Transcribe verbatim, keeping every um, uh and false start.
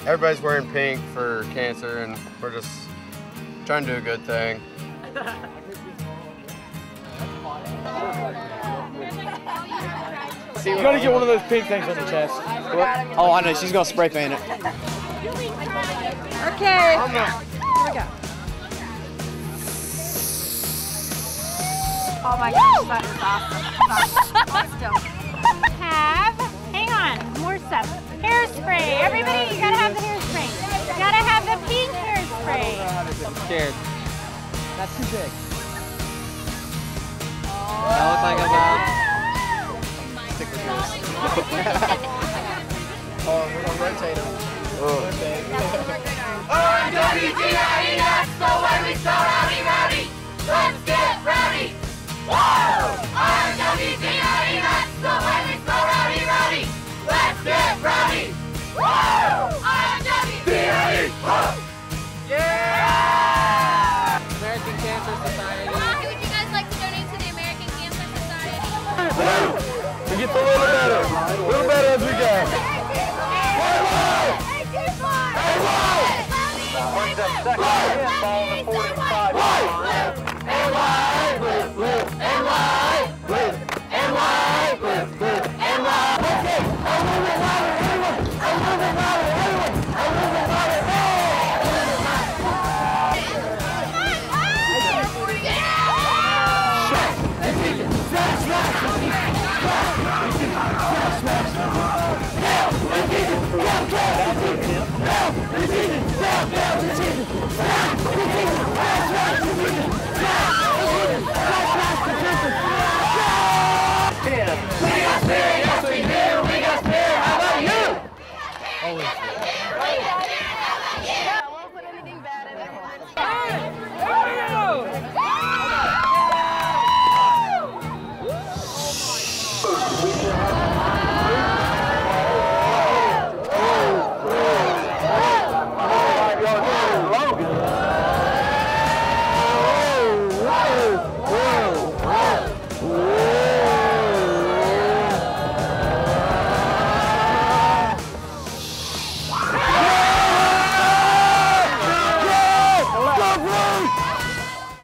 everybody's wearing pink for cancer, and we're just trying to do a good thing. You gotta get one of those pink things on your chest. Oh, I know. She's gonna spray paint it. Okay. Here we go. Oh my gosh, that is awesome. Let's go. Have, hang on, more stuff. Hairspray. Everybody, you gotta have the hairspray. You gotta have the pink hairspray. I'm scared. That's too big. That looks like a bug. Stick with yours. Oh, we're gonna rotate them. Oh. R W G I E, that's the way we start rowdy rowdy. Let's get rowdy. Woo! R W G I E, that's the way we start rowdy rowdy. Let's get rowdy. Woo! R W G I E. Yeah! American Cancer Society. Who would you guys like to donate to the American Cancer Society? We get a little better. A little better as we go.